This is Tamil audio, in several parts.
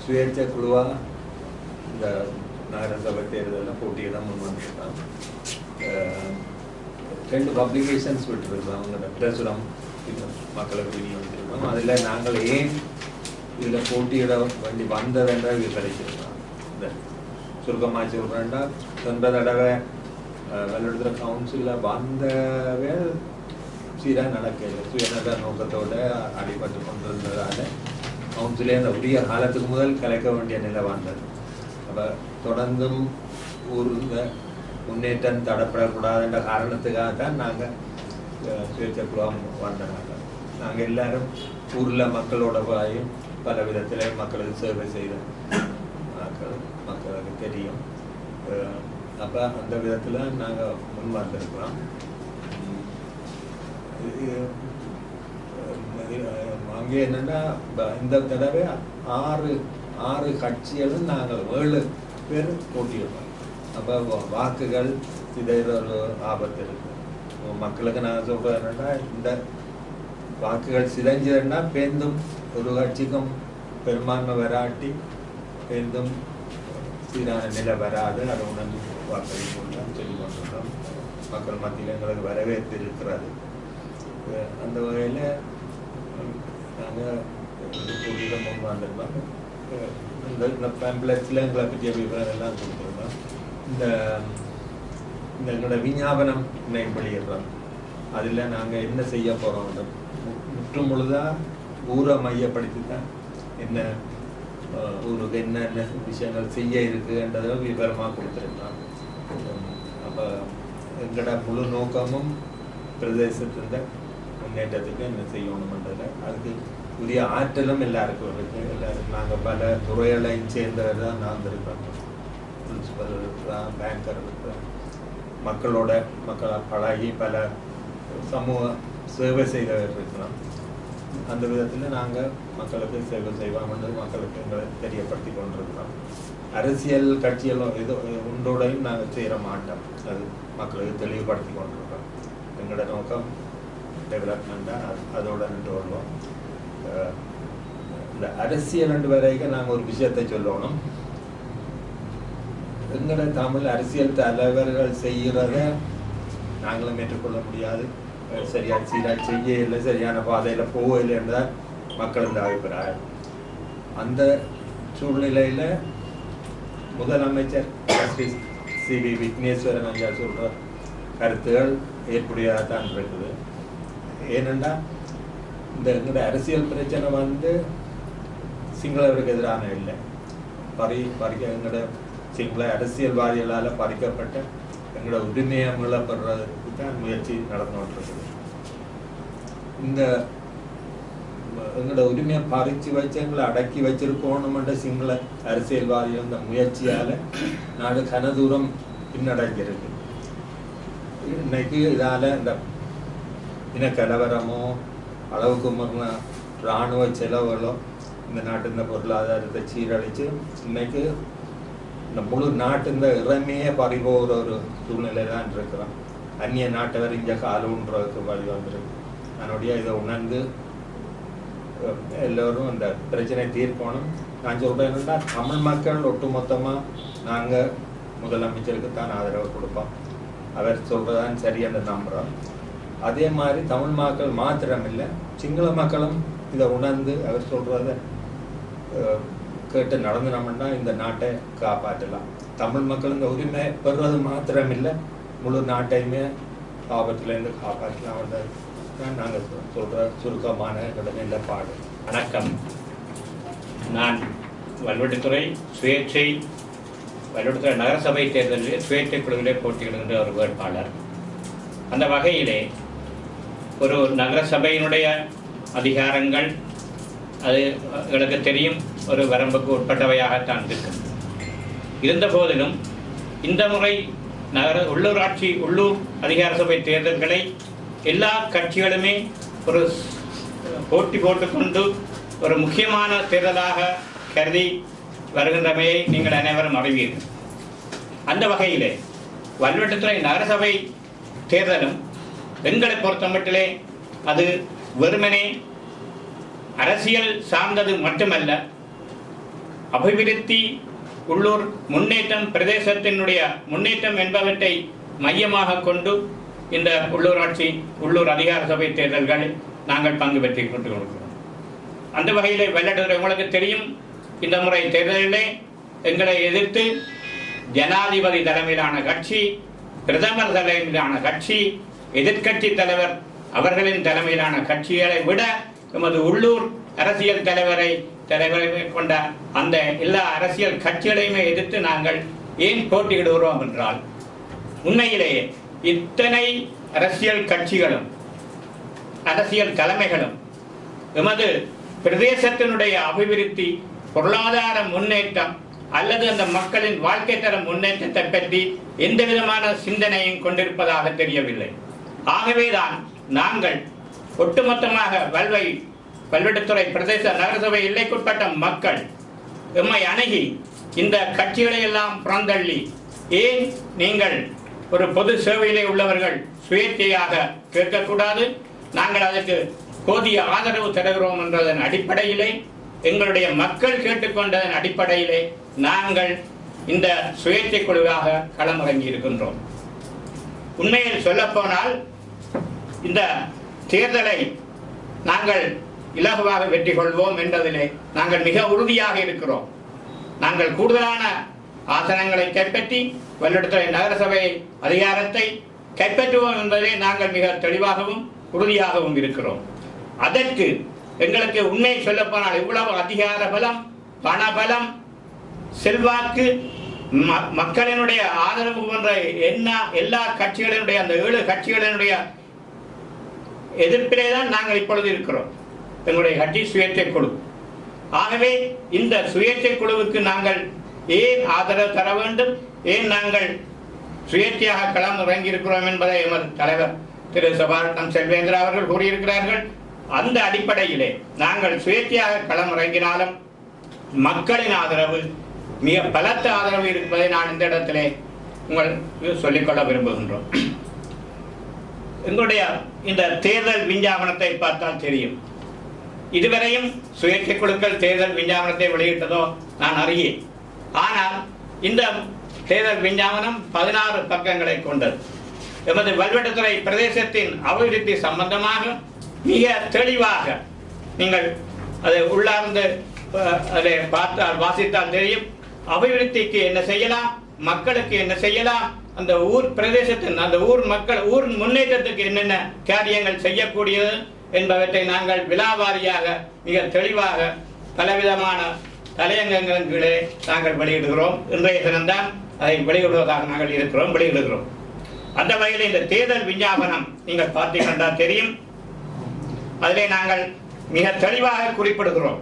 சுயேட்சை குழுவாக இந்த நகரசபை தேர்தலில் போட்டியிட முன் வந்துருக்கான். 2 பப்ளிகேஷன்ஸ் விட்டுருக்கோம். அவங்களோட பிரசுரம் மக்களுக்கு விநியோகிச்சிருக்கோம். அதில் நாங்கள் ஏன் இதில் போட்டியிட வேண்டி வந்ததென்றால் விவரிச்சிருக்கோம். இந்த சுருக்கமாக சொல்கிறேன்டா, சென்ற தடவை வெள்ளெடுத்துற கவுன்சிலில் வந்தவே சீராக நடக்கல. சுயநல நோக்கத்தோடு அடிபட்டு கொண்டிருந்ததால் கவுன்சிலே அந்த உரிய காலத்துக்கு முதல் கலைக்க வேண்டிய நிலை வந்தது. அப்போ தொடர்ந்தும் ஊரில் முன்னேற்றம் தடப்படக்கூடாதுன்ற காரணத்துக்காக தான் நாங்கள் சுயேட்சை குழுவாக வந்தனாங்க. நாங்கள் எல்லாரும் ஊரில் மக்களோட போயும் பல விதத்தில் மக்களுக்கு சேவை செய்த மக்களுக்கு தெரியும். அப்போ அந்த விதத்தில் நாங்கள் முன் வந்திருக்கிறோம். அங்கே என்னென்னா இந்த தடவை 6 கட்சிகளும் நாங்கள் 7 பேர் போட்டியிடுறோம். அப்போ வாக்குகள் சிதைற ஒரு ஆபத்து இருக்கு. மக்களுக்கு நான் சொல்கிறது என்னென்னா, இந்த வாக்குகள் சிதைஞ்சதுன்னா பேருந்தும் ஒரு கட்சிக்கும் பெரும்பான்மை வராட்டி பேருந்தும் சீரான நிலை வராது. அதை உணர்ந்து வாக்களிக்கலாம் சொல்லி கொண்டிருக்கோம். மக்கள் மத்தியில் எங்களுக்கு வரவேற்பு இருக்கிறது. அந்த வகையில் நாங்கள் போட்டியிட முன் வந்திருக்கோம். இந்த பேம்ப்ளெட்ஸில் எங்களை பற்றிய விவரம் எல்லாம் கொடுத்துருக்கோம். இந்த எங்களோட விஞ்ஞாபனம் வெளியிடுறோம். அதில் நாங்கள் என்ன செய்ய போகிறோம், முற்றும் முழுதாக ஊரை மையப்படுத்தி தான் என்ன ஊருக்கு என்னென்ன விஷயங்கள் செய்ய இருக்குன்றதை விவரமாக கொடுத்துருக்கோம். அப்போ எங்களோட முழு நோக்கமும் பிரதேசத்தின் முன்னேற்றத்துக்கு என்ன செய்யணும்ன்றது, அதுக்கு உரிய ஆற்றலும் எல்லாருக்கும் இருக்குது. எல்லாருக்கும் நாங்கள் பல துறைகளையும் சேர்ந்தவர் தான் நான் இருக்கோம். பிரின்சிபல் இருக்கிறான், பேங்கர் இருக்கிறான், மக்களை பழகி பல சமூக சேவை செய்தவர் இருக்கிறோம். அந்த விதத்தில் நாங்கள் மக்களுக்கு சேவை செய்வோம்ன்றது மக்களுக்கு எங்களை தெரியப்படுத்தி கொண்டிருக்கிறோம். அரசியல் கட்சிகளும் இது ஒன்றோடையும் நாங்கள் சேர மாட்டோம். அது மக்களுக்கு தெளிவுபடுத்தி கொண்டிருக்கிறோம். எங்களோட நோக்கம் டெவலப்மெண்ட்டாக அதோட நின்று வருவோம். இந்த அரசியல் ரெண்டு வரைக்கும் நாங்கள் ஒரு விஷயத்தை சொல்லணும். எங்களோட தமிழ் அரசியல் தலைவர்கள் செய்கிறத நாங்களும் ஏற்றுக்கொள்ள முடியாது. சரியாக சீராக செய்ய இல்லை, சரியான பாதையில் போக இல்லை என்றால் மக்களின் அபிப்பிராயம். அந்த சூழ்நிலையில் முதலமைச்சர் ஸ்ரீ சி.வி. விக்னேஸ்வரன் ஐயா சொல்கிற கருத்துகள் ஏற்புடையதாக தான் இருக்குது. ஏனென்றா எங்களோட அரசியல் பிரச்சனை சிங்களவருக்கு எதிரான இல்லை, எங்களோட சிங்கள அரசியல்வாதிகளால் பறிக்கப்பட்ட எங்களோட உரிமையை மீளப்படுறதுக்கு தான் முயற்சி நடந்து கொண்டிருக்குது. இந்த எங்களோட உரிமையை பறித்து வச்சு எங்களை அடக்கி வச்சிருக்கணும்ன்ற சிங்கள அரசியல்வாதிகள் இந்த முயற்சியால் நாடு கனதூரம் பின்னடைஞ்சிருக்கு. இன்னைக்கு இதால் இந்த இனக்கலவரமோ அளவுக்கு முன்ன இராணுவ செலவுகளோ இந்த நாட்டின் பொருளாதாரத்தை சீரழித்து இன்னைக்கு இந்த முழு நாட்டின் இறமையே பறிபோகிற ஒரு சூழ்நிலை தான் இருக்கிறோம். அந்நிய நாட்டவர் இங்கே காலூன்றதுக்கு வழி வந்துருக்கு. அதனுடைய இதை உணர்ந்து எல்லோரும் அந்த பிரச்சனை தீர்க்கணும். நான் சொல்கிறேன் என்னன்னா, தமிழ் மக்கள் ஒட்டுமொத்தமாக நாங்கள் முதலமைச்சருக்கு தான் ஆதரவு கொடுப்போம். அவர் சொல்கிறதான் சரியான நம்புகிறோம். அதே மாதிரி தமிழ் மக்கள் மாத்திரமில்லை, சிங்கள மக்களும் இதை உணர்ந்து அவர் சொல்கிறத கேட்டு நடந்துனோம்னா இந்த நாட்டை காப்பாற்றலாம். தமிழ் மக்கள் இந்த உரிமை பெறுறது மாத்திரமில்லை, முழு நாட்டையுமே ஆபத்துலேருந்து காப்பாற்றலாம். நாங்கள் சொல்கிற சுருக்கமான நிலைப்பாடு. வணக்கம். நான் வல்வெட்டித்துறை வல்வெட்டித்துறை நகரசபை தேர்தலில் சுயேட்சை குழுவிலே போட்டியிடுகின்ற ஒரு வேட்பாளர். அந்த வகையிலே ஒரு நகரசபையினுடைய அதிகாரங்கள் அது எங்களுக்கு தெரியும், ஒரு வரம்புக்கு உட்பட்டவையாகத்தான் இருக்கும். இருந்த போதிலும் இந்த முறை உள்ளூர் அதிகார சபை தேர்தல்களை எல்லா கட்சிகளுமே ஒரு போட்டி போட்டுக்கொண்டு ஒரு முக்கியமான தேர்தலாக கருதி வருகின்றமையை நீங்கள் அனைவரும் அறிவீர்கள். அந்த வகையிலே வல்வெட்டித்துறை நகரசபை தேர்தலும் எங்களை பொறுத்தமட்டிலே அது வெறுமனே அரசியல் சார்ந்தது மட்டுமல்ல, அபிவிருத்தி, உள்ளூர் முன்னேற்றம், பிரதேசத்தினுடைய முன்னேற்றம் என்பவற்றை மையமாக கொண்டு இந்த உள்ளூர் அதிகார சபை தேர்தல்களில் நாங்கள் பங்கு பெற்றுக் கொண்டிருக்கிறோம். அந்த வகையிலே வெள்ளடுதுறை உங்களுக்கு தெரியும், இந்த முறை தேர்தலிலே எங்களை எதிர்த்து ஜனாதிபதி தலைமையிலான கட்சி, பிரதமர் தலைமையிலான கட்சி, எதிர்கட்சி தலைவர் அவர்களின் தலைமையிலான கட்சிகளை விட எமது உள்ளூர் அரசியல் தலைவரை கொண்ட அந்த எல்லா அரசியல் கட்சிகளையுமே எதிர்த்து நாங்கள் ஏன் போட்டியிடுகிறோம் என்றால், உண்மையிலேயே இத்தனை அரசியல் கட்சிகளும் அரசியல் தலைமைகளும் எமது பிரதேசத்தினுடைய அபிவிருத்தி, பொருளாதார முன்னேற்றம் அல்லது அந்த மக்களின் வாழ்க்கை தர முன்னேற்றத்தை பற்றி எந்த விதமான சிந்தனையும் கொண்டிருப்பதாக தெரியவில்லை. ஆகவேதான் நாங்கள் ஒட்டுமொத்தமாக வல்வெட்டுத்துறை பிரதேச நகரசபை எல்லைக்குட்பட்ட மக்கள் எம்மை அணுகி இந்த கட்சிகளை எல்லாம் புறந்தள்ளி, ஏன் நீங்கள் ஒரு பொது சேவையிலே உள்ளவர்கள் சுயேட்சையாக கேட்கக்கூடாது, நாங்கள் அதற்கு போதிய ஆதரவு தருகிறோம் என்றதன் அடிப்படையிலே, எங்களுடைய மக்கள் கேட்டுக்கொண்டதன் அடிப்படையிலே நாங்கள் இந்த சுயேட்சை குழுவாக களமிறங்கி இருக்கின்றோம். உண்மையில் சொல்லப்போனால் இந்த தேர்தலை நாங்கள் இலகுவாக வெற்றி கொள்வோம் என்பதிலே நாங்கள் மிக உறுதியாக இருக்கிறோம். நாங்கள் கூடுதலான ஆசனங்களை கைப்பற்றி வல்வெட்டுத்துறை நகரசபை அதிகாரத்தை கைப்பற்றுவோம் என்பதிலே நாங்கள் மிக தெளிவாகவும் உறுதியாகவும் இருக்கிறோம். அதற்கு எங்களுக்கு உண்மை சொல்லப்போனால் இவ்வளவு அதிகார பலம், பணபலம், செல்வாக்கு, மக்களினுடைய ஆதரவு போன்ற எல்லா கட்சிகளினுடைய அந்த 7 கட்சிகளினுடைய எதிர்ப்பிலே தான் நாங்கள் இப்பொழுது இருக்கிறோம். எங்களுடைய கட்சி சுயேட்சை குழு. ஆகவே இந்த சுயேட்சை குழுவுக்கு நாங்கள் ஏன் ஆதரவு தர வேண்டும், ஏன் நாங்கள் சுயேட்சையாக களம் இறங்கி இருக்கிறோம் என்பதை எமது தலைவர் திரு சபாரட்னம் செல்வேந்திரா அவர்கள் கூறியிருக்கிறார்கள். அந்த அடிப்படையிலே நாங்கள் சுயேட்சையாக களம் இறங்கினாலும் மக்களின் ஆதரவு, மிக பலத்த ஆதரவு இருப்பதை நான் இந்த இடத்திலே உங்களுக்கு சொல்லிக்கொள்ள விரும்புகின்றோம். எங்களுடைய இந்த தேர்தல் விஞ்ஞாபனத்தை பார்த்தால் தெரியும், இதுவரையும் சுயேட்சை குழுக்கள் தேர்தல் விஞ்ஞாபனத்தை வெளியிட்டதோ நான் அறியேன். ஆனால் இந்த தேர்தல் விஞ்ஞாபனம் 16 பக்கங்களை கொண்டது. எமது வல்வெட்டுத்துறை பிரதேசத்தின் அபிவிருத்தி சம்பந்தமாக மிக தெளிவாக நீங்கள் அதை உள்ளார்ந்து அதை பார்த்தால் வாசித்தால் தெரியும். அபிவிருத்திக்கு என்ன செய்யலாம், மக்களுக்கு என்ன செய்யலாம், அந்த ஊர் பிரதேசத்தின் அந்த ஊர் மக்கள் ஊர் முன்னேற்றத்துக்கு என்னென்ன காரியங்கள் செய்யக்கூடியது என்பவற்றை நாங்கள் விலாவாரியாக மிக தெளிவாக பலவிதமான தலையங்கங்களே நாங்கள் வெளியிடுகிறோம். இன்றைய தினம்தான் அதை வெளியிடுவதாக நாங்கள் வெளியிடுகிறோம். அந்த வகையில் இந்த தேர்தல் விஞ்ஞாபனம் நீங்கள் பார்த்தீங்கன்னா தெரியும், அதிலே நாங்கள் மிக தெளிவாக குறிப்பிடுகிறோம்.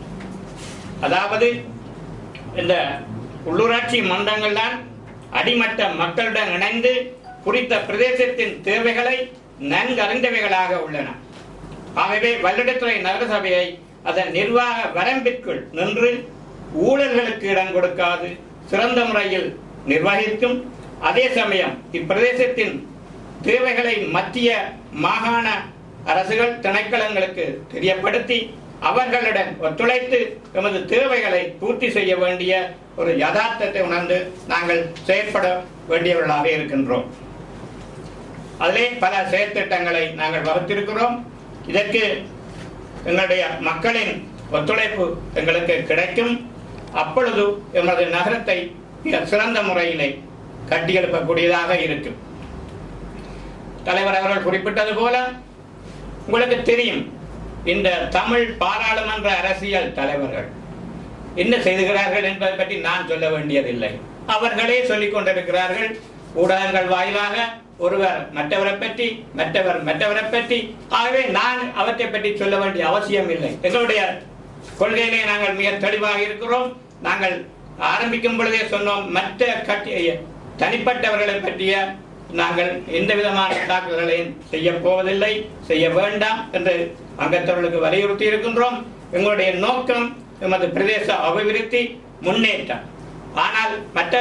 அதாவது இந்த உள்ளூராட்சி மன்றங்கள் தான் அடிமட்ட மக்களுடன் இணைந்து குறித்த பிரதேசத்தின் தேவைகளை நன்கு அறிந்தவைகளாக உள்ளன. ஆகவே வல்வெட்டுத்துறை நகரசபையை அதன் நிர்வாக வரம்பிற்குள் நின்று ஊழல்களுக்கு இடம் கொடுக்காது சிறந்த முறையில் நிர்வகிக்கும். அதே சமயம் இப்பிரதேசத்தின் தேவைகளை மத்திய மாகாண அரசுகள் திணைக்களங்களுக்கு தெரியப்படுத்தி அவர்களுடன் ஒத்துழைத்து எமது தேவைகளை பூர்த்தி செய்ய வேண்டிய ஒரு யதார்த்தத்தை உணர்ந்து நாங்கள் செயற்பட வேண்டியவர்களாக இருக்கின்றோம். அதிலே பல செயற்திட்டங்களை நாங்கள் வகுத்திருக்கிறோம். இதற்கு எங்களுடைய மக்களின் ஒத்துழைப்பு எங்களுக்கு கிடைக்கும். அப்பொழுது எமது நகரத்தை மிக சிறந்த முறையிலே கட்டியெழுப்பக்கூடியதாக இருக்கும். தலைவர் அவர்கள் குறிப்பிட்டது போல உங்களுக்கு தெரியும், இந்த தமிழ் பாராளுமன்ற அரசியல் தலைவர்கள் என்ன செய்துகிறார்கள் என்பதை பற்றி நான் சொல்ல வேண்டியதில்லை. அவர்களே சொல்லிக் கொண்டிருக்கிறார்கள். ஊடகங்கள் வாயிலாக ஒருவர் மற்றவரை பற்றி, மற்றவரை பற்றி. ஆகவே நான் அவற்றை பற்றி சொல்ல வேண்டிய அவசியம் இல்லை. எங்களுடைய கொள்கையிலே நாங்கள் மிக தெளிவாக இருக்கிறோம். நாங்கள் ஆரம்பிக்கும் பொழுதே சொன்னோம், மற்ற கட்சி தனிப்பட்டவர்களை பற்றிய நாங்கள் எந்த விதமான தாக்குதலையும் செய்ய போவதில்லை, செய்ய வேண்டாம் என்று அங்கத்தவர்களுக்கு வலியுறுத்தி இருக்கின்றோம். எங்களுடைய நோக்கம் எமது பிரதேச அபிவிருத்தி, முன்னேற்றம். ஆனால் மற்ற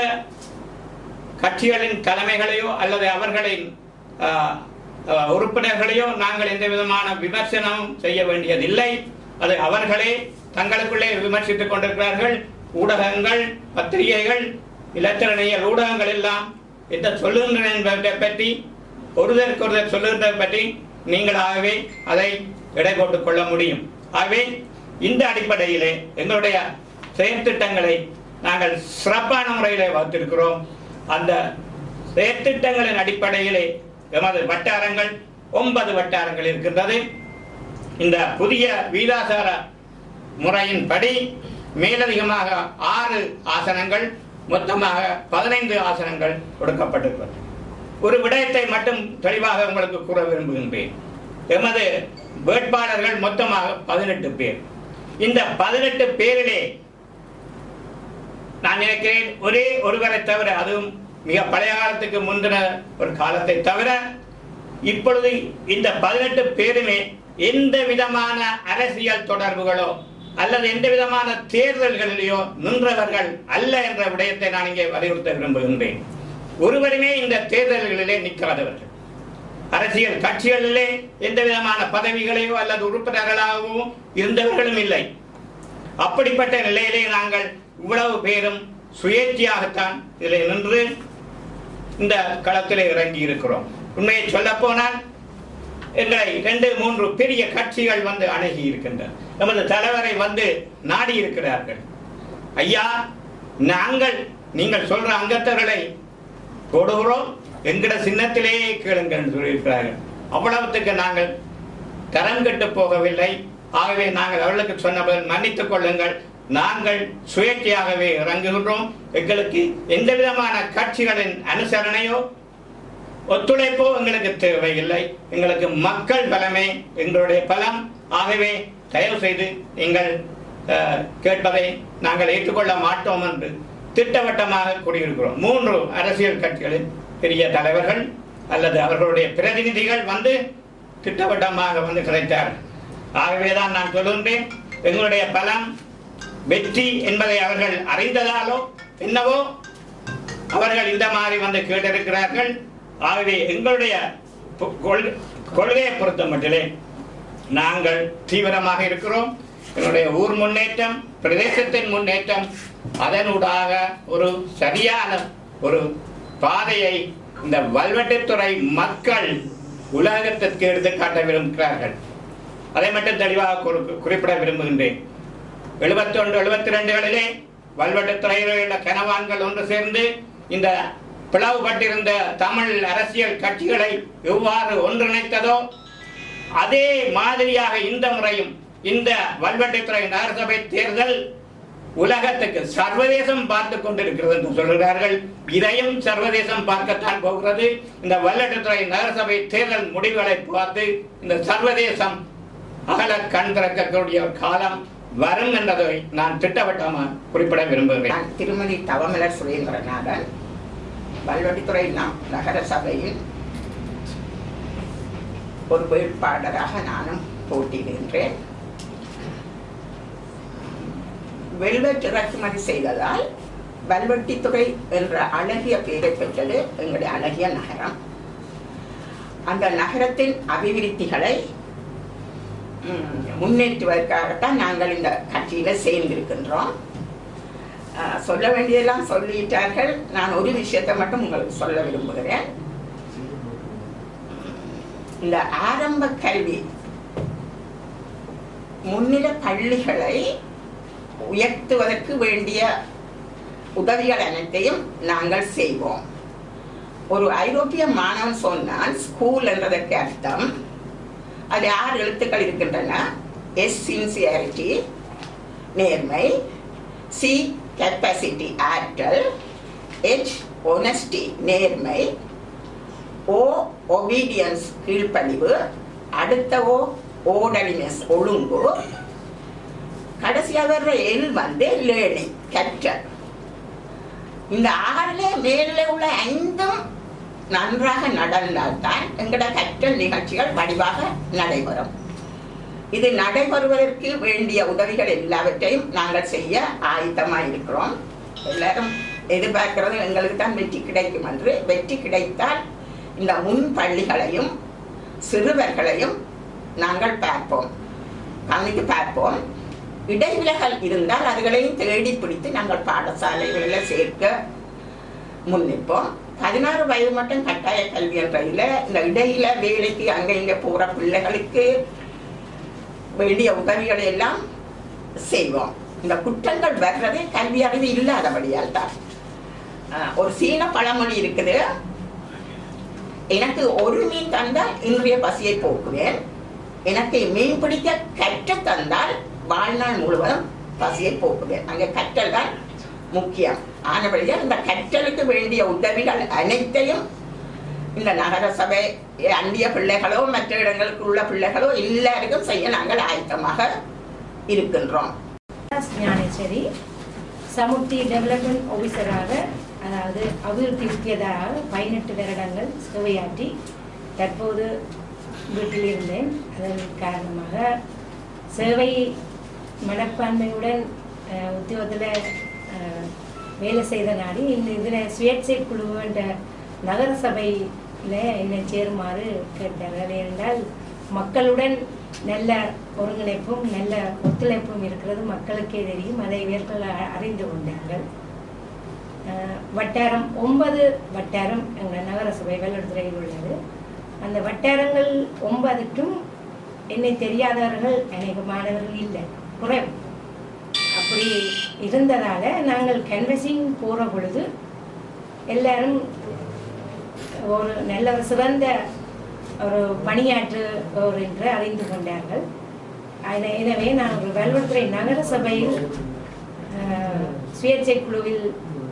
கட்சிகளின் தலைமைகளையோ அல்லது அவர்களின் உறுப்பினர்களையோ நாங்கள் எந்த விதமான விமர்சனமும் செய்ய வேண்டியதில்லை. அது அவர்களே தங்களுக்குள்ளே விமர்சித்துக் கொண்டிருக்கிறார்கள். ஊடகங்கள், பத்திரிகைகள், இலத்திரனியல் ஊடகங்கள் எல்லாம் என்ன சொல்லுகின்றன என்பதை பற்றி, ஒருதற்கொருதர் சொல்லுகின்றதை பற்றி நீங்களாகவே அதை எடை போட்டுக் கொள்ள முடியும். ஆகவே இந்த அடிப்படையிலே எங்களுடைய செயற்திட்டங்களை நாங்கள் சிறப்பான முறையிலே வகுத்திருக்கிறோம். அந்த செயற்திட்டங்களின் அடிப்படையிலே எமது வட்டாரங்கள் 9 வட்டாரங்கள் இருக்கின்றது. இந்த புதிய வீதாசார முறையின்படி மேலதிகமாக 6 ஆசனங்கள், மொத்தமாக 15 ஆசனங்கள் கொடுக்கப்பட்டிருக்கிறது. ஒரு விடயத்தை மட்டும் தெளிவாக உங்களுக்கு கூற விரும்புகின்றேன். எமது வேட்பாளர்கள் மொத்தமாக 18 பேர். இந்த 18 பேரிலே நான் நினைக்கிறேன் ஒரே ஒருவரை தவிர, அதுவும் மிக பழைய காலத்துக்கு முந்தின ஒரு காலத்தை தவிர, இப்பொழுது இந்த 18 பேருமே எந்த விதமான அரசியல் தொடர்புகளோ அல்லது எந்த விதமான தேர்தல்களிலேயோ நின்றவர்கள் அல்ல என்ற விடயத்தை நான் இங்கே வலியுறுத்த விரும்புகின்றேன். ஒருவருமே இந்த தேர்தல்களிலே நிற்காதவர்கள், அரசியல் கட்சிகளிலே எந்த விதமான பதவிகளையோ அல்லது உறுப்பினர்களாகவோ இருந்தவர்களும் இல்லை. அப்படிப்பட்ட நிலையிலே நாங்கள் இவ்வளவு பேரும் சுயேட்சையாகத்தான் இதில் நின்று இந்த களத்திலே இறங்கி இருக்கிறோம். உண்மையை சொல்ல போனால் எங்களை 2-3 பெரிய கட்சிகள் வந்து அணுகி இருக்கின்றன. நமது தலைவரை வந்து நாடி இருக்கிறார்கள். ஐயா, நாங்கள் நீங்கள் சொல்ற அங்கத்தவர்களை போடுகிறோம், எங்கட சின்னத்திலேயே கேளுங்கள் என்று சொல்லியிருக்கிறார்கள். அவ்வளவுத்துக்கு நாங்கள் தரம் கெட்டு போகவில்லை. ஆகவே நாங்கள் அவர்களுக்கு சொன்னபோது மன்னித்துக் கொள்ளுங்கள், நாங்கள் சுயேட்சையாகவே இறங்குகின்றோம். எங்களுக்கு எந்த விதமான கட்சிகளின் அனுசரணையோ ஒத்துழைப்போ எங்களுக்கு தேவையில்லை. எங்களுக்கு மக்கள் பலமே எங்களுடைய பலம். ஆகவே தயவு செய்து நீங்கள் கேட்பதை நாங்கள் ஏற்றுக்கொள்ள மாட்டோம் என்று திட்டவட்டமாக கூறியிருக்கிறோம். 3 அரசியல் கட்சிகளின் பெரிய தலைவர்கள் அல்லது அவர்களுடைய பிரதிநிதிகள் வந்து திட்டவட்டமாக வந்து கிடைத்தார்கள். ஆகவேதான் நான் சொல்கின்றேன், எங்களுடைய பலம் வெற்றி என்பதை அவர்கள் அறிந்ததாலோ என்னவோ அவர்கள் இந்த மாதிரி வந்து கேட்டிருக்கிறார்கள். ஆகவே எங்களுடைய கொள்கையை பொறுத்த மட்டிலே நாங்கள் தீவிரமாக இருக்கிறோம். எங்களுடைய ஊர் முன்னேற்றம், பிரதேசத்தின் முன்னேற்றம், அதனூடாக ஒரு சரியான ஒரு பாதையை இந்த வல்வெட்டித்துறை மக்கள் உலகத்திற்கு எடுத்துக்காட்ட விரும்புகிறார்கள். அதை மட்டும் தெளிவாக குறிப்பிட விரும்புகின்றேன். 71-72களிலே வல்வெட்டித்துறையில் உள்ள கனவான்கள் ஒன்று சேர்ந்து இந்த பிளவுபட்டிருந்த தமிழ் அரசியல் கட்சிகளை எவ்வாறு ஒன்றிணைத்ததோ அதே மாதிரியாக இந்த முறையும் இந்த வல்வெட்டித்துறை நகரசபை தேர்தல் உலகத்துக்கு சர்வதேசம் பார்த்து கொண்டிருக்கிறது என்று சொல்கிறார்கள். இதையும் சர்வதேசம் பார்க்கத்தான் போகிறது. இந்த வல்வெட்டித்துறை நகரசபை தேர்தல் முடிவுகளை பார்த்து இந்த சர்வதேசம் அகல கண் திறக்கக்கூடிய காலம் வரும் என்பதை நான் திட்டவட்டமாக குறிப்பிட விரும்புகிறேன். திருமதி தவமலர் சுரேந்திரநாதன், வல்வெட்டித்துறை நகர சபையில் ஒரு வேட்பாளராக நானும் போட்டியிடுகின்றேன். வெல்வெட் இறக்குமதி செய்ததால் வல்வெட்டித்துறை என்ற அழகிய பெயரை பெற்றது எங்களுடைய அழகிய நகரம். அந்த நகரத்தின் அபிவிருத்திகளை முன்னேற்றுவதற்காகத்தான் நாங்கள் இந்த கட்சியில சேர்ந்திருக்கின்றோம். சொல்ல வேண்டியதெல்லாம் சொல்லிட்டார்கள். நான் ஒரு விஷயத்தை மட்டும் உங்களுக்கு சொல்ல விரும்புகிறேன். இந்த ஆரம்ப கல்வி முன்னில பள்ளிகளை உயர்த்துவதற்கு வேண்டிய உதவிகள் அனைத்தையும் நாங்கள் செய்வோம். ஒரு ஐரோப்பிய மாணவன் சொன்னால் ஸ்கூல் என்றதற்கு அர்த்தம் அது 6 எழுத்துக்கள் இருக்கின்றன. S சின்சியாரிட்டி நேர்மை, C கெப்பாசிட்டி ஆற்றல், H honesty நேர்மை, O obedience கீழ்ப்படிவு, அடுத்த O orderliness ஒழுங்கு, கடைசியாக வர்ற L வந்து லேர்னிங் கற்றல். இந்த 6ல மேலே உள்ள 5ம் நன்றாக நடந்தால்தான் எங்களோட கற்றல் நிகழ்ச்சிகள் வடிவாக நடைபெறும். இது நடைபெறுவதற்கு வேண்டிய உதவிகள் எல்லாவற்றையும் நாங்கள் செய்ய ஆயத்தமாக இருக்கிறோம். எல்லாரும் எதிர்பார்க்கிறது எங்களுக்கு தான் வெற்றி கிடைக்கும் என்று. வெற்றி கிடைத்தால் இந்த முன் பள்ளிகளையும் சிறுவர்களையும் நாங்கள் பார்ப்போம், கவனித்து பார்ப்போம். இடைவிலகல் இருந்தால் அதுகளையும் தேடி பிடித்து நாங்கள் பாடசாலைகளில் சேர்க்க முன்னிப்போம். 16 வயது மட்டும் கட்டாய கல்வி என்றதில் இந்த இடையில வேலைக்கு அங்கே இங்கே போகிற பிள்ளைகளுக்கு வேண்டிய உதவிகளை எல்லாம் செய்வோம். இந்த குற்றங்கள் வர்றது கல்வி அறிவு இல்லாதபடியால் தான். ஒரு சீன பழமொழி இருக்குது, எனக்கு ஒரு மீன் தந்தால் இன்றைய பசியை போக்குவேன், எனக்கு மீன் பிடிக்க கற்று தந்தால் வாழ்நாள் முழுவதும் பசியை போக்குவேன். அங்கே கற்றல் தான் முக்கியம். ஆனபடியால் இந்த கற்றலுக்கு வேண்டிய உதவிகள் அனைத்தையும் இந்த நகர சபை அண்டிய பிள்ளைகளோ மற்ற இடங்களுக்கு உள்ள பிள்ளைகளோ எல்லாருக்கும் செய்ய நாங்கள் ஆயத்தமாக இருக்கின்றோம். ஞானேஸ்வரி சமுர்த்தி டெவலப்மெண்ட் ஆஃபீஸராக, அதாவது அபிவிருத்தி முக்கியதாக 18 வருடங்கள் சேவையாற்றி தற்போது வீட்டில் இருந்தேன். அதன் காரணமாக சேவை மனப்பான்மையுடன் உத்தியோகத்தில் வேலை செய்த நாடி இந்த இதில் சுயேட்சை குழு என்ற நகர சபையில் என்னை சேருமாறு கேட்டார்கள். ஏனென்றால் மக்களுடன் நல்ல ஒருங்கிணைப்பும் நல்ல ஒத்துழைப்பும் இருக்கிறது மக்களுக்கே தெரியும். அதை இவர்கள் அறிந்து கொண்டார்கள். வட்டாரம் 9 வட்டாரம் எங்கள் நகர சபை வெள்ளத்துறையில் உள்ளது. அந்த வட்டாரங்கள் 9க்கும் என்னை தெரியாதவர்கள் அநேக மாணவர்கள் இல்லை, குறைவு. அப்படி இருந்ததால் நாங்கள் கன்வென்சிங் போகிற பொழுது எல்லாரும் ஒரு நல்ல ஒரு சிறந்த ஒரு பணியாற்றுவோர் என்று அறிந்து கொண்டார்கள். எனவே நான் ஒரு வெள்ளத்துறை நகர சபையில் சுயேட்சை குழுவில்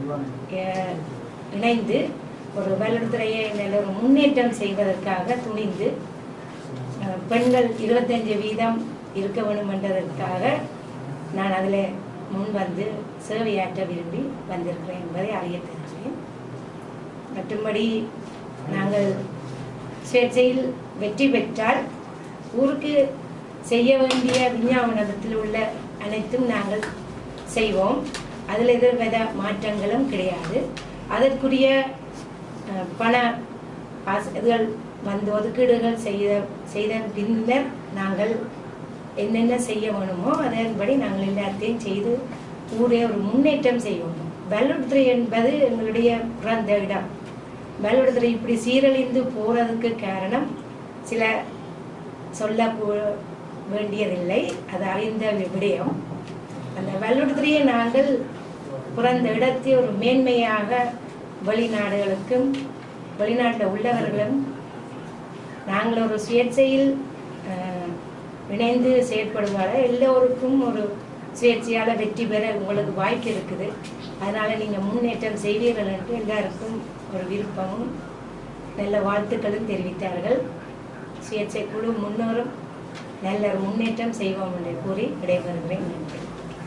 இணைந்து ஒரு வெள்ளத்துறையை நல்ல ஒரு முன்னேற்றம் செய்வதற்காக துணிந்து பெண்கள் 25% இருக்க வேண்டும் என்றதற்காக நான் அதில் முன் வந்து சேவையாற்ற விரும்பி வந்திருக்கிறேன் என்பதை அறிய தருகிறேன். மற்றும்படி நாங்கள் சுயேட்சையில் வெற்றி பெற்றால் ஊருக்கு செய்ய வேண்டிய விஞ்ஞாபனத்தில் உள்ள அனைத்தும் நாங்கள் செய்வோம். அதில் எதிர்வித மாற்றங்களும் கிடையாது. அதற்குரிய பண இதுகள் வந்து ஒதுக்கீடுகள் செய்த பின்னர் நாங்கள் என்னென்ன செய்ய வேணுமோ அதன்படி நாங்கள் எல்லாத்தையும் செய்து ஊரே ஒரு முன்னேற்றம் செய்வோம். வெள்ளத்துறை என்பது எங்களுடைய பிறந்த இடம். வெள்ளத்துறை இப்படி சீரழிந்து போகிறதுக்கு காரணம் சில சொல்ல வேண்டியதில்லை, அது அறிந்த விடயம். அந்த வெள்ளத்துறையை நாங்கள் பிறந்த இடத்தை ஒரு மேன்மையாக வெளிநாடுகளுக்கும் வெளிநாட்டில் உள்ளவர்களும் நாங்கள் ஒரு சுயேட்சையில் இணைந்து செயற்படுவதால் எல்லோருக்கும் ஒரு சுயேட்சையால் வெற்றி பெற உங்களுக்கு வாய்ப்பு இருக்குது. அதனால் நீங்கள் முன்னேற்றம் செய்வீர்கள் என்று எல்லாருக்கும் ஒரு விருப்பமும் நல்ல வாழ்த்துக்களும் தெரிவித்தார்கள். சுயேட்சை குழு முன்னோரும் நல்ல ஒரு முன்னேற்றம் செய்வோம் என்று கூறி விடைபெறுகிறேன். நன்றி.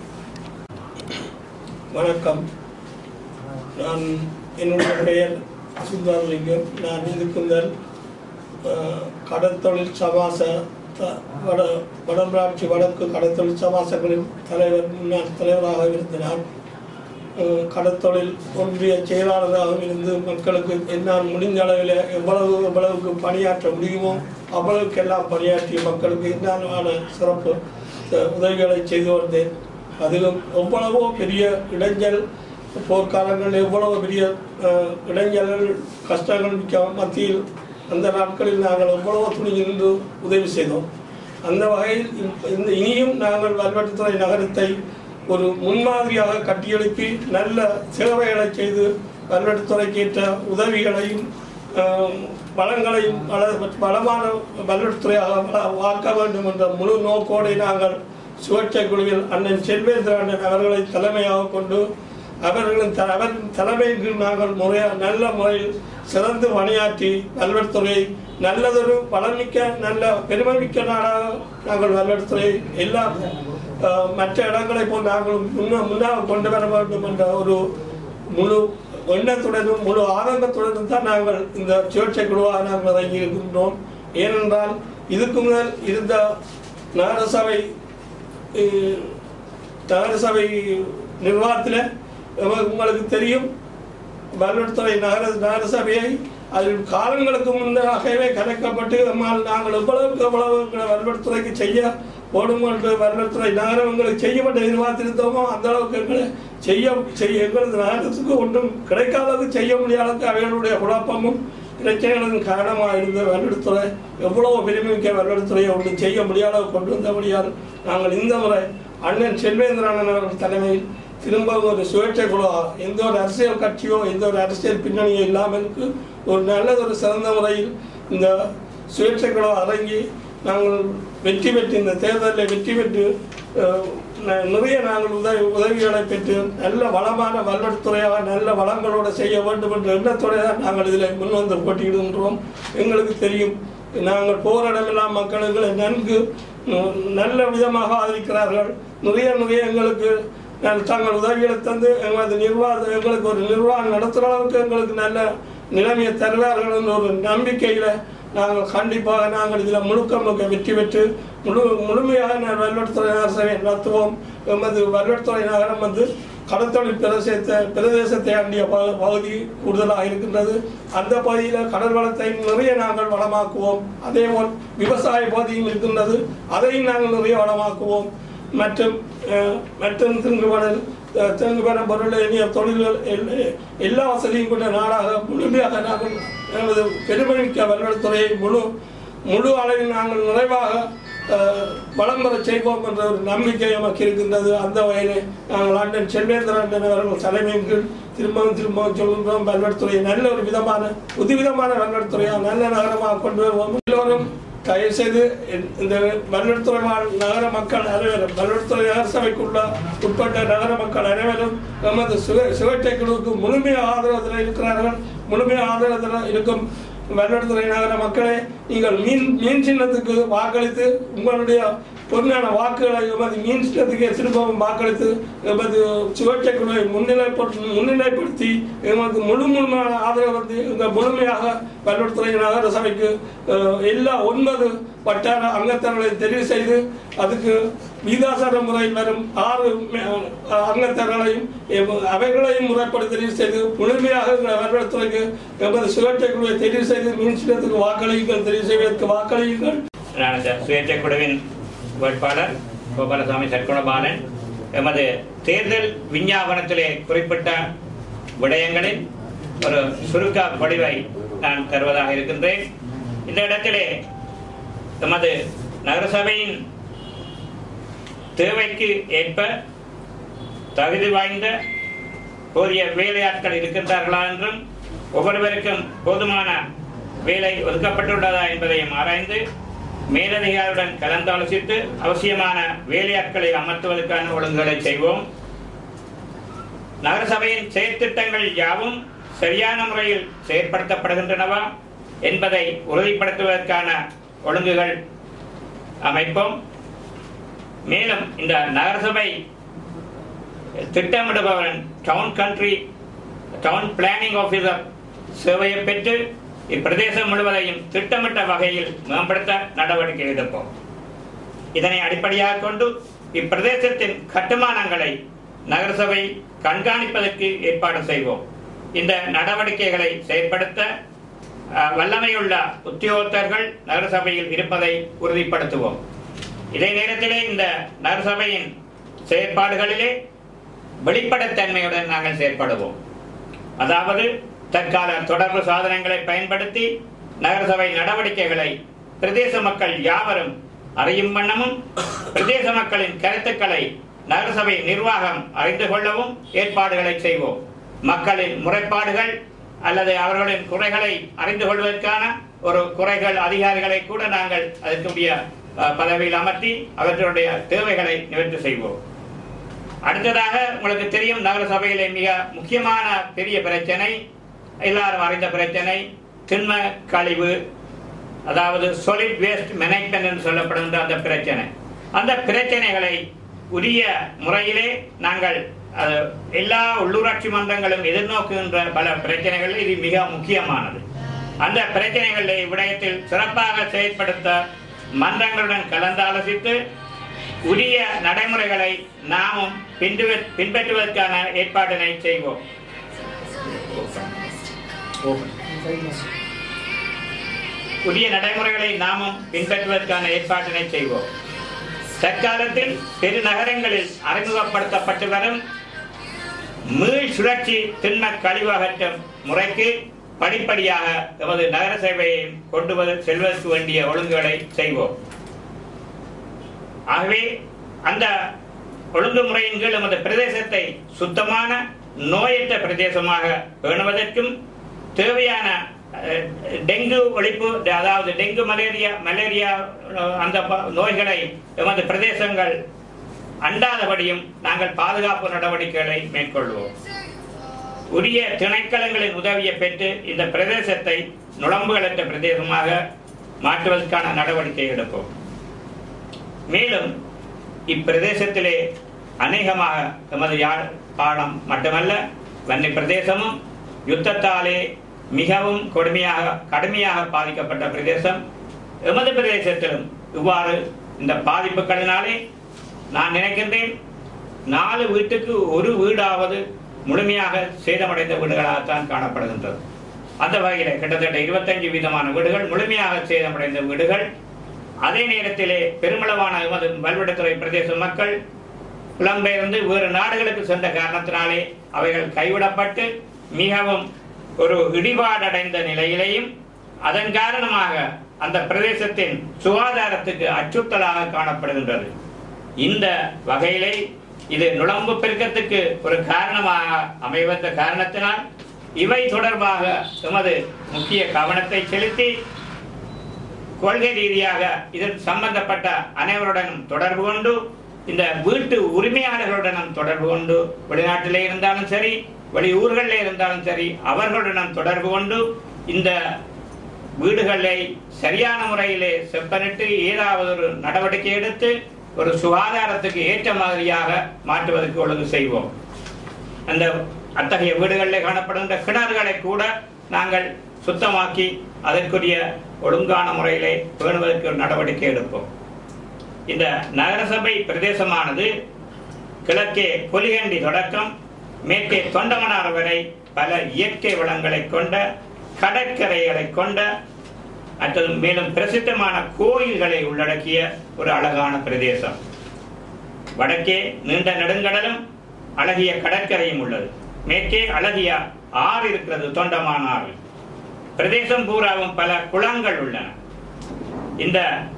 வணக்கம். நான் என்னுடைய பெயர் சுந்தரலிங்கம். நான் இதுக்குந்தல் கடற்தொழில் சமாச வடமராட்சி வடக்கு கடற்தொழில் சமாசங்களின் முன்னாள் தலைவராக இருந்தார். கடற்தொழில் ஒன்றிய செயலாளராக இருந்து மக்களுக்கு என்னால் முடிந்த அளவில் எவ்வளவுக்கு பணியாற்ற முடியுமோ அவ்வளவுக்கெல்லாம் பணியாற்றிய மக்களுக்கு என்னாலான சிறப்பு உதவிகளை செய்து வந்தேன். அதிலும் எவ்வளவோ பெரிய இடைஞ்சல் போர்க்காலங்கள், எவ்வளவு பெரிய இடைஞ்சல்கள் கஷ்டங்கள் மிக்க மத்தியில் அந்த நாட்களில் நாங்கள் எவ்வளவோ துணிந்து உதவி செய்தோம். அந்த வகையில் இனியும் நாங்கள் வெள்ளத்துறை நகரத்தை ஒரு முன்மாதிரியாக கட்டியெழுப்பி நல்ல சேவைகளை செய்து வெள்ளத்துறைக்கு ஏற்ற உதவிகளையும் வளங்களையும் வளமான வெள்ளத்துறையாக வாக்க வேண்டும் என்ற முழு நோக்கோடு நாங்கள் சுயேட்சை குழுவில் அண்ணன் செல்வேந்திரன் அவர்களை தலைமையாக கொண்டு அவர்களின் தலைமைக்கு நாங்கள் நல்ல முறையில் சிறந்து பணியாற்றி வெள்ளத்துறை நல்லதொரு வளமிக்க நல்ல பெருமைமிக்க நாடாக நாங்கள் வெள்ளத்துறை எல்லா மற்ற இடங்களை போல் நாங்கள் முன்னாக கொண்டு வர வேண்டும் என்ற ஒரு முழு எண்ணத்துடனும் முழு ஆரம்பத்துடனும் தான் நாங்கள் இந்த சுயேட்சை குழுவாக நாங்கள் இறங்கி இருக்கின்றோம். ஏனென்றால் இதுக்கு முதல் இருந்த நகரசபை நிர்வாகத்தில் உங்களுக்கு தெரியும், வெள்ளத்துறை நகரசபையை அதில் காலங்களுக்கு முன்னதாகவே கலைக்கப்பட்டு நாங்கள் எவ்வளவு வெள்ளத்துறைக்கு செய்ய போடும்போது வருடத்துறை நகரம் எங்களுக்கு செய்யப்பட்ட எதிர்பார்த்திருந்தோமோ அந்த அளவுக்கு எங்களை செய்ய எங்களது நகரத்துக்கு ஒன்றும் கிடைக்காத அளவுக்கு செய்ய முடியாத அளவுக்கு அவைகளுடைய குழப்பமும் பிரச்சனைகளுக்கும் காரணமாக இருந்த வருடத்துறை எவ்வளவு பெருமைமிக்க வருடத்துறையை ஒன்றும் செய்ய முடியாத அளவுக்கு கொண்டு வந்தபடியால் நாங்கள் இந்த முறை அண்ணன் செல்வேந்திரன் அவர்கள் தலைமையில் திரும்ப ஒரு சுயேட்சை குழுவா எந்த ஒரு அரசியல் கட்சியோ எந்த ஒரு அரசியல் பின்னணியோ இல்லாமலுக்கு ஒரு நல்லதொரு சிறந்த முறையில் இந்த சுயேட்சை குழுவை அரங்கி நாங்கள் வெற்றி பெற்று இந்த தேர்தலில் வெற்றி பெற்று நிறைய நாங்கள் உதவிகளை பெற்று நல்ல வளமான வல்லுறையாக நல்ல வளங்களோடு செய்ய வேண்டும் என்ற எண்ணத்தோடு தான் நாங்கள் இதில் முன்வந்து போட்டியிடுகின்றோம். எங்களுக்கு தெரியும் நாங்கள் போராடமெல்லாம் மக்கள் எங்களை நன்கு நல்ல விதமாக ஆதரிக்கிறார்கள். நிறைய எங்களுக்கு தாங்கள் உதவிகளை தந்து எங்களுக்கு ஒரு நிர்வாகம் நடத்துகிற அளவுக்கு எங்களுக்கு நல்ல நிலைமையை தருவார்கள் என்ற ஒரு நம்பிக்கையில் நாங்கள் கண்டிப்பாக நாங்கள் இதில் முழுக்க வெற்றி பெற்று முழுமையாக வல்லுத்துறை நகரசபை நடத்துவோம். எமது வல்லுத்துறை நகரம் கடற்தொழில் பிரதேசத்தை அண்டிய பகுதி கூடுதலாக இருக்கின்றது. அந்த பகுதியில் கடல் வளத்தை நிறைய நாங்கள் வளமாக்குவோம். அதேபோல் விவசாய பகுதியும் இருக்கின்றது, அதையும் நாங்கள் நிறைய வளமாக்குவோம். மற்றும் தெங்குபணம் பொருள் இனிய தொழில்கள் எல்லா வசதியும் கொண்ட நாடாக முழுமையாக நாங்கள் எமது பெருமைமிக்க வல்லுத்துறையை முழு அளவில் நாங்கள் நிறைவாக வளம் பெற செய்வோம் என்ற ஒரு நம்பிக்கை நமக்கு இருக்கின்றது. அந்த வகையிலே நாங்கள் அண்ணன் செல்வேந்திரன் அவர்கள் தலைமையின் கீழ் திரும்பவும் சொல்கின்றோம். வல்லுத்துறையை நல்ல ஒரு புதுவிதமான வல்லுத்துறையாக நல்ல நகரமாக கொண்டு வருவோம். எல்லோரும் தயவு செய்து இந்த வல்லுத்துறை நகர மக்கள் அனைவரும் வல்லுத்துறை நகரசபைக்குள்ள உட்பட்ட நகர மக்கள் அனைவரும் நமது சுயேட்சை குழுவுக்கு முழுமையாக ஆதரவத்தில் இருக்கிறார்கள். முழுமையாக ஆதரவத்தில் இருக்கும் வல்லுத்துறை நகர மக்களே, நீங்கள் மீன் சின்னத்துக்கு வாக்களித்து உங்களுடைய பொருளான வாக்குகளை எமது மீன் சின்னத்துக்கே திரும்பவும் வாக்களித்து எமது சுயேட்சை குழுவை முன்னிலைப்படுத்தி எமது முழுமையான ஆதரவு வந்து எங்கள் முழுமையாக வல்லுத்துறை நகர சபைக்கு எல்லா 9 வட்டார அங்கத்தவர்களை தெரிவு செய்து அதுக்கு விகிதாசார முறையில் வரும் 6 அங்கத்தவர்களையும் அவைகளையும் முறைப்படி தெரிவு செய்து முழுமையாக வல்லுத்துறைக்கு எமது சுயேட்சை குழுவை தெரிவு செய்து மீன் சின்னத்துக்கு வாக்களியுங்கள், தெரிவு செய்வதற்கு வாக்களியுங்கள். சுயேட்சை குழுவின் வேட்பாளர் கோபாலசாமி சற்குணபாலன் எமது தேர்தல் விஞ்ஞாபனத்திலே குறிப்பிட்ட விடயங்களில் ஒரு சுருக்க படிவை நான் தருவதாக இருக்கின்றேன். இந்த இடத்திலே எமது நகரசபையின் தேவைக்கு ஏற்ப தகுதி வாய்ந்த போதிய வேலையாட்கள் இருக்கின்றார்களா என்றும் ஒவ்வொருவருக்கும் போதுமான வேலை ஒதுக்கப்பட்டுள்ளதா என்பதையும் ஆராய்ந்து மேலதிகாரியுடன் கலந்தாலோசித்து அவசியமான வேலையாட்களை அமர்த்துவதற்கான ஒழுங்குகளை செய்வோம். நகரசபையின் செயற்திட்டங்கள் யாவும் சரியான முறையில் செயற்படுத்தப்படுகின்றனவா என்பதை உறுதிப்படுத்துவதற்கான ஒழுங்குகள் அமைப்போம். மேலும் இந்த நகரசபை திட்டமிடுபவன் டவுன் பிளானிங் ஆபீசர் சேவையை பெற்று இப்பிரதேசம் முழுவதையும் திட்டமிட்ட வகையில் மேம்படுத்த நடவடிக்கை எடுப்போம். இதனை அடிப்படையாக கொண்டு இப்பிரதேசத்தின் கட்டுமானங்களை நகரசபை கண்காணிப்பதற்கு ஏற்பாடு செய்வோம். இந்த நடவடிக்கைகளை செயற்படுத்த வல்லமையுள்ள உத்தியோகத்தர்கள் நகரசபையில் இருப்பதை உறுதிப்படுத்துவோம். இதே நேரத்திலே இந்த நகரசபையின் செயற்பாடுகளிலே வெளிப்படைத்தன்மையுடன் நாங்கள் செயற்படுவோம். அதாவது தற்கால தொடர்பு சாதனங்களை பயன்படுத்தி நகரசபை நடவடிக்கைகளை பிரதேச மக்கள் யாவரும் அறியும் வண்ணமும் பிரதேச மக்களின் கருத்துக்களை நகரசபை நிர்வாகம் அறிந்து கொள்ளவும் ஏற்பாடுகளை செய்வோம். மக்களின் முறைப்பாடுகள் அல்லது அவர்களின் குறைகளை அறிந்து கொள்வதற்கான ஒரு குறைகள் அதிகாரிகளை கூட நாங்கள் அதற்குரிய பதவியில் அமர்த்தி அவர்களுடைய தேவைகளை நிவர்த்தி செய்வோம். அடுத்ததாக உங்களுக்கு தெரியும், நகரசபையிலே மிக முக்கியமான பெரிய பிரச்சனை, எல்லாரும் அறிந்த பிரச்சனை, திண்ம கழிவு, அதாவது solid waste management என்று சொல்லப்படுகின்ற அந்த பிரச்சனை. அந்த பிரச்சனைகளை உரிய முறையிலே நாங்கள் எல்லா உள்ளூராட்சி மன்றங்களும் எதிர்நோக்குகின்ற பல பிரச்சனைகள் இது மிக முக்கியமானது. அந்த பிரச்சனைகளை விடயத்தில் சிறப்பாக செயல்படுத்த மன்றங்களுடன் கலந்தாலோசித்து உரிய நடைமுறைகளை நாமும் பின்பற்றுவதற்கான ஏற்பாட்டினை செய்வோம். உரிய நடைமுறைகளை நாமும் பின்பற்றுவதற்கான ஏற்பாட்டினை செய்வோம். தற்காலத்தில் பெருநகரங்களில் அறிமுகப்படுத்தப்பட்டு வரும் மீள் சுழற்சி திண்ம கழிவகற்றும் முறைக்கு படிப்படியாக எமது நகர சேவையை கொண்டு செல்வதற்கு வேண்டிய ஒழுங்குகளை செய்வோம். ஆகவே அந்த ஒழுங்குமுறையின் கீழ் எமது பிரதேசத்தை சுத்தமான நோயற்ற பிரதேசமாக பேணுவதற்கும் தேவையான டெங்கு ஒழிப்பு, அதாவது டெங்கு மலேரியா அந்த நோய்களை எமது பிரதேசங்கள் அண்டாதபடியும் நாங்கள் பாதுகாப்பு நடவடிக்கைகளை மேற்கொள்வோம். உரிய திணைக்களங்களின் உதவியை பெற்று இந்த பிரதேசத்தை நுழம்புகளற்ற பிரதேசமாக மாற்றுவதற்கான நடவடிக்கை எடுப்போம். மேலும் இப்பிரதேசத்திலே அநேகமாக எமது யாழ்ப்பாணம் மட்டுமல்ல, வன்னி பிரதேசமும் யுத்தத்தாலே மிகவும் கடுமையாக பாதிக்கப்பட்ட பிரதேசம். எமது பிரதேசத்திலும் இவ்வாறு இந்த பாதிப்புகளினாலே நான் நினைக்கின்றேன் 4 வீட்டுக்கு ஒரு வீடாவது முழுமையாக சேதமடைந்த வீடுகளாகத்தான் காணப்படுகின்றது. அந்த வகையில் கிட்டத்தட்ட 25% வீடுகள் முழுமையாக சேதமடைந்த வீடுகள். அதே நேரத்திலே பெருமளவான எமது வல்விடத்துறை பிரதேச மக்கள் புலம்பெயர்ந்து வேறு நாடுகளுக்கு சென்ற காரணத்தினாலே அவைகள் கைவிடப்பட்டு மிகவும் ஒரு இடிபாடடைந்த நிலையிலேயும் அதன் காரணமாக அந்த பிரதேசத்தின் சுகாதாரத்துக்கு அச்சுறுத்தலாக காணப்படுகின்றது. இந்த வகையிலே இது நுழம்பு பெருக்கத்துக்கு ஒரு காரணமாக அமைவந்த காரணத்தினால் இவை தொடர்பாக எமது முக்கிய கவனத்தை செலுத்தி கொள்கை ரீதியாக இதில் சம்பந்தப்பட்ட அனைவருடனும் தொடர்பு கொண்டு, இந்த வீட்டு உரிமையாளர்களுடனும் தொடர்பு கொண்டு, வெளிநாட்டிலே இருந்தாலும் சரி வெளியூர்களில் இருந்தாலும் சரி அவர்களுடனும் தொடர்பு கொண்டு இந்த வீடுகளை சரியான முறையிலே செப்பனிட்டு ஏதாவது ஒரு நடவடிக்கை எடுத்து ஒரு சுகாதாரத்துக்கு ஏற்ற மாதிரியாக மாற்றுவதற்கு ஒழுங்கு செய்வோம். அந்த அத்தகைய வீடுகளில் காணப்படுகின்ற கிணறுகளை கூட நாங்கள் சுத்தமாக்கி அதற்குரிய ஒழுங்கான முறையிலே பேணுவதற்கு ஒரு நடவடிக்கை எடுப்போம். இந்த நகரசபை பிரதேசமானது கிழக்கே பொலிகண்டி தொடக்கம் மேற்கே தொண்டமனார் வரை பல இயற்கை வளங்களை கொண்ட, கடற்கரைகளை கொண்ட, மேலும் பிரசித்தமான கோயில்களை உள்ளடக்கிய ஒரு அழகான பிரதேசம். வடக்கே நீண்ட நெடுங்கடலும் அழகிய கடற்கரையும் உள்ளது. மேற்கே அழகிய ஆறு இருக்கிறது, தொண்டமான் ஆறு. பிரதேசம் பூராவும் பல குளங்கள் உள்ளன. இந்த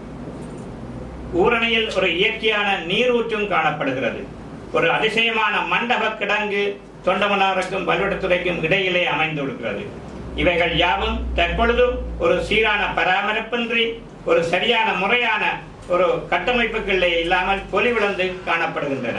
ஊரணியில் ஒரு இயற்கையான நீரூற்றும் காணப்படுகிறது. ஒரு அதிசயமான மண்டப கிடங்கு தொண்டமனாருக்கும் வல்விடத்துறைக்கும் இடையிலே அமைந்துள்ளது. இவைகள் யாவும் தற்பொழுது ஒரு சீரான பராமரிப்பின்றி ஒரு சரியான முறையான ஒரு கட்டமைப்புகளே இல்லாமல் பொலிவிழந்து காணப்படுகின்றன.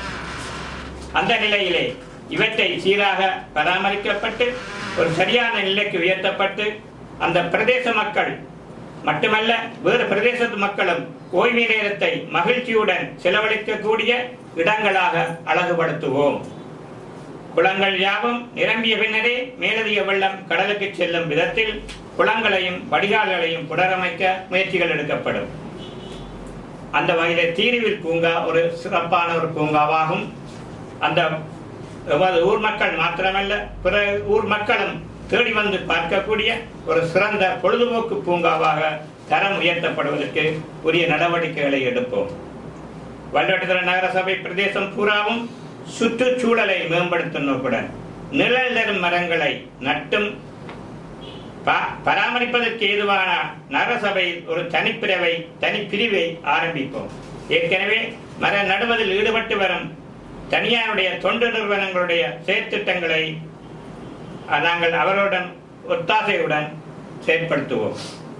அந்த நிலையிலே இவற்றை சீராக பராமரிக்கப்பட்டு ஒரு சரியான நிலைக்கு உயர்த்தப்பட்டு அந்த பிரதேச மக்கள் மட்டுமல்ல வேறு பிரதேசத்து மக்களும் ஓய்வு நேரத்தை மகிழ்ச்சியுடன் செலவழிக்கக்கூடிய இடங்களாக அழகுபடுத்துவோம். குளங்கள் யாவும் நிரம்பிய பின்னரே மேலதிக வெள்ளம் கடலுக்கு செல்லும் விதத்தில் குளங்களையும் வடிகால்களையும் புனரமைக்க முயற்சிகள் எடுக்கப்படும். அந்த வகையில் தீருவில் பூங்கா ஒரு சிறப்பான ஒரு பூங்காவாகும். அந்த ஊர் மக்கள் மாத்திரமல்ல பிற ஊர் மக்களும் தேடி வந்து பார்க்கக்கூடிய ஒரு சிறந்த பொழுதுபோக்கு பூங்காவாக தரம் உயர்த்தப்படுவதற்கு உரிய நடவடிக்கைகளை எடுப்போம். வல்விடத்துறை நகரசபை பிரதேசம் பூராவும் சுற்றுச்சூழலை மேம்படுத்தும் நோக்குடன் நிழல் தரும் மரங்களை நட்டும் பராமரிப்பதற்கு ஏதுவான நகரசபையில் ஒரு தனிப்பிரிவை ஆரம்பிப்போம். ஏற்கனவே மர நடுவதில் ஈடுபட்டு வரும் தனியாருடைய தொண்டு நிறுவனங்களுடைய செயற்திட்டங்களை நாங்கள் அவர்களுடன் ஒத்தாசையுடன் செயற்படுத்துவோம்.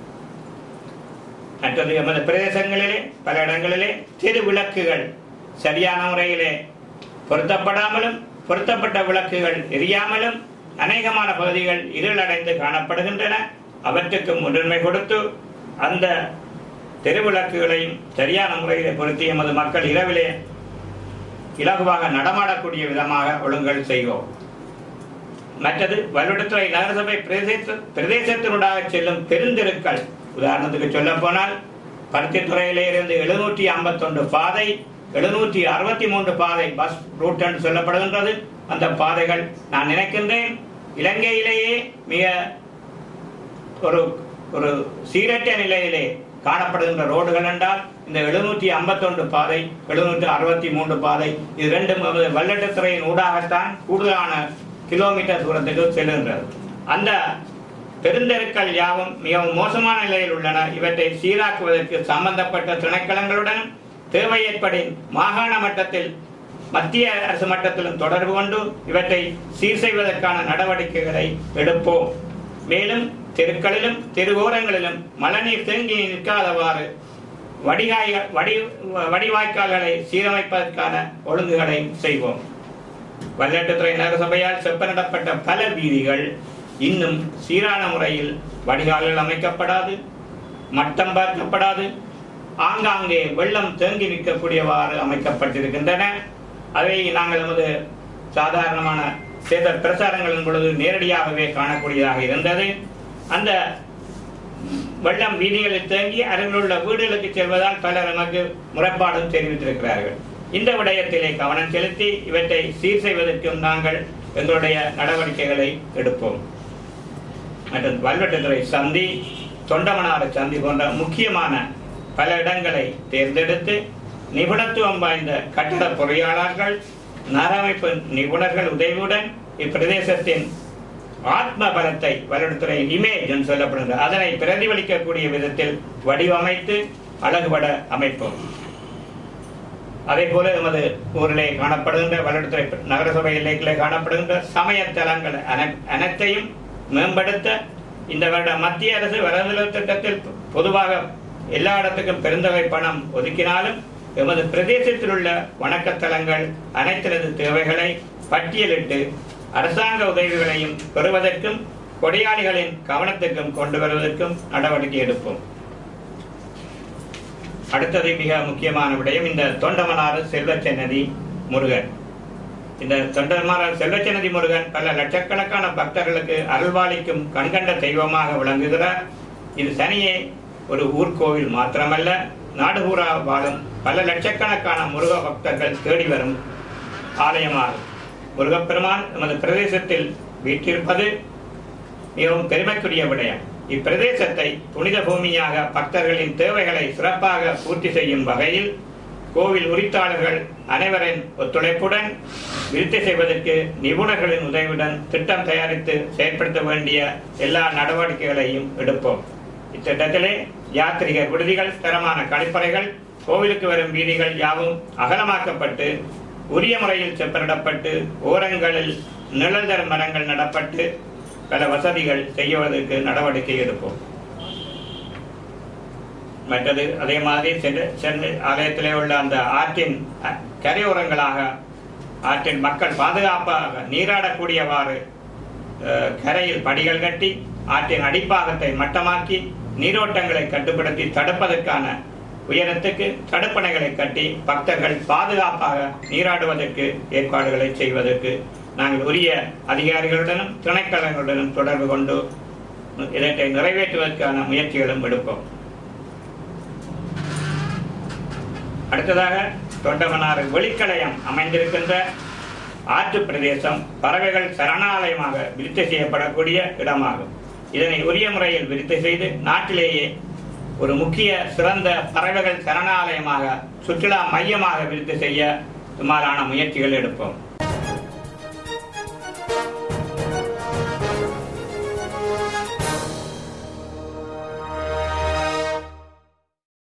மற்றது எமது பிரதேசங்களிலே பல இடங்களிலே சிறு விளக்குகள் சரியான முறையிலே பொருத்தப்படாமலும் பொருத்தப்பட்ட விளக்குகள் எரியாமலும் அநேகமான பகுதிகள் இருளடைந்து காணப்படுகின்றன. அவற்றுக்கு முன்னுரிமை கொடுத்து அந்த தெருவிளக்குகளையும் சரியான முறையிலே பொருத்தி எமது மக்கள் இரவிலே இலகுவாக நடமாடக்கூடிய விதமாக ஒழுங்குகள் செய்வோம். மற்றது வல்விடத்துறை நகரசபை பிரதேசத்தினூடாக செல்லும் பெருந்தெருக்கள், உதாரணத்துக்கு சொல்ல போனால் பருத்தித்துறையிலே இருந்து 751 பாதை 763 பாதை பஸ் ரூட் என்று சொல்லப்படுகின்றது. அந்த பாதைகள் நான் நினைக்கின்றேன் இலங்கையிலேயே மிக ஒரு சீரற்ற நிலையிலே காணப்படுகின்ற ரோடுகள் என்றால் இந்த 751 பாதை, 763 பாதை, இது ரெண்டும் வல்லட்டுத்துறையின் ஊடாகத்தான் கூடுதலான கிலோமீட்டர் தூரத்துக்கு செல்கின்றது. அந்த பெருந்தெருக்கள் யாவும் மிகவும் மோசமான நிலையில் உள்ளன. இவற்றை சீராக்குவதற்கு சம்பந்தப்பட்ட திணைக்களங்களுடன் தேவை ஏற்படின் மாகாண மட்டத்தில் மத்திய அரசு மட்டத்திலும் தொடர்பு கொண்டு இவற்றை சீர் செய்வதற்கான நடவடிக்கைகளை எடுப்போம். மேலும் தெருக்களிலும் தெருவோரங்களிலும் மழைநீர் தேங்கி நிற்காதவாறு வடிவாய்க்கால்களை சீரமைப்பதற்கான ஒழுங்குகளை செய்வோம். வல்லட்டுத்துறை நகரசபையால் செப்பனிடப்பட்ட பல வீதிகள் இன்னும் சீரான முறையில் வடிகால்கள் அமைக்கப்படாது, மட்டம் பார்க்கப்படாது, ஆங்காங்கே வெள்ளம் தேங்கி நிற்கக்கூடியவாறு அமைக்கப்பட்டிருக்கின்றன. அதை நாங்கள் நமது சாதாரணமான தேர்தல் பிரச்சாரங்களின் பொழுது நேரடியாகவே காணக்கூடியதாக இருந்தது. அந்த வெள்ளம் வீதிகளில் தேங்கி அருகிலுள்ள வீடுகளுக்கு செல்வதால் பலர் நமக்கு முறைப்பாடும் தெரிவித்திருக்கிறார்கள். இந்த விடயத்திலே கவனம் செலுத்தி இவற்றை சீர் செய்வதற்கும் நாங்கள் எங்களுடைய நடவடிக்கைகளை எடுப்போம். மற்றும் வல்வெட்டுத்துறை சந்தி, தொண்டமனாறு சந்தி போன்ற முக்கியமான பல இடங்களை தேர்ந்தெடுத்து நிபுணத்துவம் வாய்ந்த கட்டட பொறியாளர்கள், நகரமைப்பு நிபுணர்கள் உதவியுடன் இப்பிரதேசத்தின் ஆத்ம பலத்தை, வல்வெட்டுத்துறையின் இமேஜ் என்று சொல்லப்படுகின்ற அதனை பிரதிபலிக்கக்கூடிய விதத்தில் வடிவமைத்து அழகுபட அமைப்போம். அதே போல எமது ஊரிலே காணப்படுகின்ற வல்வெட்டுத்துறை நகரசபை எல்லைகளிலே காணப்படுகின்ற சமயத்தலங்கள் அனைத்தையும் மேம்படுத்த இந்த வருட மத்திய அரசு வரவு திட்டத்தில் பொதுவாக எல்லா இடத்துக்கும் பெருந்தொகை பணம் ஒதுக்கினாலும் எமது பிரதேசத்தில் உள்ள வணக்கத்தலங்கள் அனைத்தினது தேவைகளை பட்டியலிட்டு அரசாங்க உதவிகளையும் பெறுவதற்கும் கொடையாளிகளின் கவனத்துக்கும் கொண்டு வருவதற்கும் நடவடிக்கை எடுப்போம். அடுத்தது மிக முக்கியமான விடயம் இந்த தொண்டமனாறு செல்வச்சன்னதி முருகன். இந்த தொண்டமனாறு செல்வச்சன்னதி முருகன் பல லட்சக்கணக்கான பக்தர்களுக்கு அருள்வாளிக்கும் கண்கண்ட தெய்வமாக விளங்குகிறார். இது சனியே ஒரு ஊர்கோவில் மாத்திரமல்ல, நாடுபூரா வாழும் பல லட்சக்கணக்கான முருக பக்தர்கள் தேடி வரும் ஆலயமாகும். முருகப்பெருமான் நமது பிரதேசத்தில் வீற்றிருப்பது மிகவும் பெருமைக்குரிய விடயம். இப்பிரதேசத்தை புனித பூமியாக பக்தர்களின் தேவைகளை சிறப்பாக பூர்த்தி செய்யும் வகையில் கோவில் உரித்தாளர்கள் அனைவரின் ஒத்துழைப்புடன் விருத்தி செய்வதற்கு நிபுணர்களின் உதவியுடன் திட்டம் தயாரித்து செயல்படுத்த வேண்டிய எல்லா நடவடிக்கைகளையும் எடுப்போம். இத்திட்டத்திலே யாத்திரிகர் விடுதிகள், தரமான கழிப்பறைகள், கோவிலுக்கு வரும் வீதிகள் யாவும் அகலமாக்கப்பட்டு உரிய முறையில் செப்பனிடப்பட்டு ஓரங்களில் நிழல் தரும் மரங்கள் நடப்பட்டு பல வசதிகள் செய்வதற்கு நடவடிக்கை எடுப்போம். மற்றது அதே மாதிரி சென்னை ஆலயத்திலே உள்ள அந்த ஆற்றின் கரையோரங்களாக ஆற்றின் மக்கள் பாதுகாப்பாக நீராடக்கூடியவாறு கரையில் படிகள் கட்டி ஆற்றின் அடிப்பாகத்தை மட்டமாக்கி நீரோட்டங்களை கட்டுப்படுத்தி தடுப்பதற்கான உயரத்துக்கு தடுப்பணைகளை கட்டி பக்தர்கள் பாதுகாப்பாக நீராடுவதற்கு ஏற்பாடுகளை செய்வதற்கு நாங்கள் உரிய அதிகாரிகளுடனும் திணைக்களங்களுடனும் தொடர்பு கொண்டு இதனை நிறைவேற்றுவதற்கான முயற்சிகளும் எடுப்போம். அடுத்ததாக தொண்டமனாறு வெளிக்கலயம் அமைந்திருக்கின்ற ஆற்று பிரதேசம் பறவைகள் சரணாலயமாக விருத்தி செய்யப்படக்கூடிய இடமாகும். இதனை உரிய முறையில் விருத்தி செய்து நாட்டிலேயே ஒரு முக்கிய சிறந்த பறவைகள் சரணாலயமாக சுற்றுலா மையமாக விருத்தி செய்ய சுமாரான முயற்சிகள் எடுப்போம்.